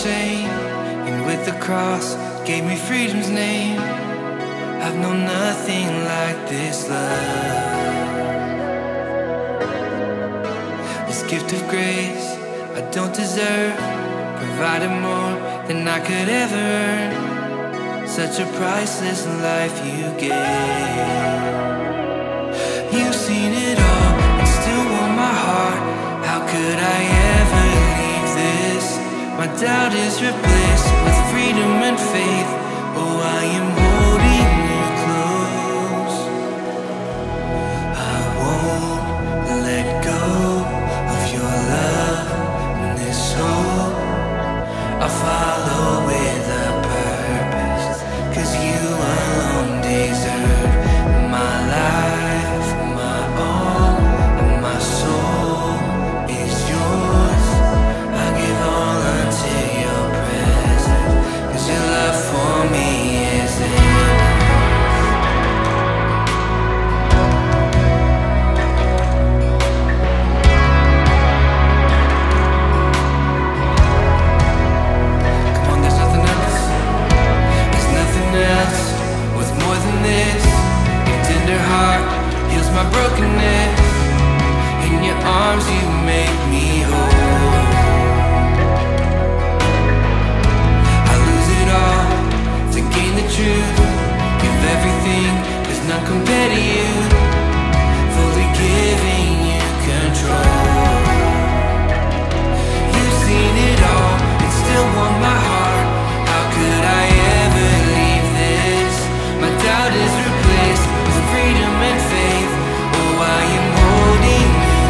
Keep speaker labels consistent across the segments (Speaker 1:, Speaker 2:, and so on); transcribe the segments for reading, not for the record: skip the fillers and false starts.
Speaker 1: shame, and with the cross gave me freedom's name. I've known nothing like this love, this gift of grace I don't deserve, provided more than I could ever earn. Such a priceless life you gave. You've seen it all and still won my heart. How could I ever leave this? My doubt is replaced with freedom and faith. Oh, I am holding you close. I won't let go of your love and this hope. I'll follow with a purpose, 'cause you alone deserve my life, my all, and my soul is yours. I give all unto your presence, 'cause your love for me is endless. Come on, there's nothing else. There's nothing else worth more than this. Your tender heart heals my brokenness. In your arms you make me whole. I lose it all to gain the truth. Give everything, there's none compared to you. Fully giving you control. You've seen it all and still won my heart. How could I ever leave this? My doubt is replaced with freedom and faith. Oh, I am holding you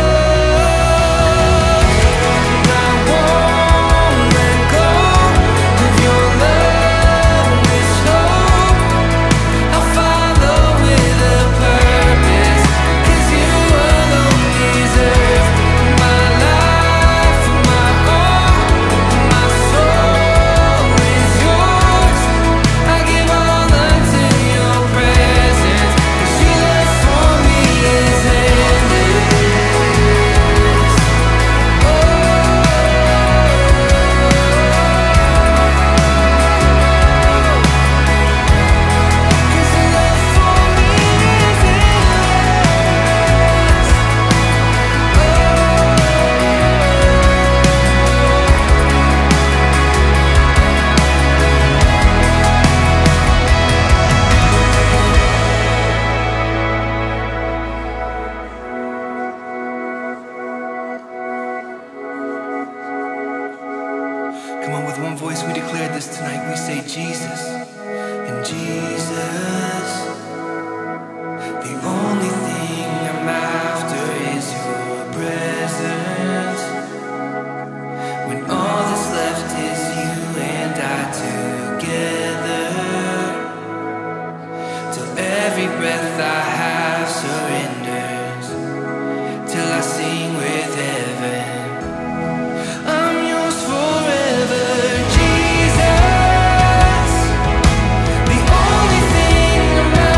Speaker 1: close. I won't let go of your love and this hope. I'll follow with a purpose, 'cause you alone deserve my life, my all, my soul is yours. I give all unto your presence, 'cause your love for me is endless. Oh, 'cause your love for me is endless. Come on, with one voice we declare this tonight. We say Jesus, and Jesus, the only thing I'm after is your presence. When all that's left is you and I together, till every breath I have surrenders, till I sing with heaven. I'm yours forever, Jesus. The only thing I'm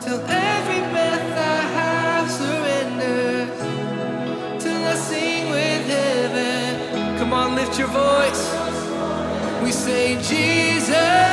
Speaker 1: till every breath I have surrenders, till I sing with heaven. Come on, lift your voice. We say, Jesus.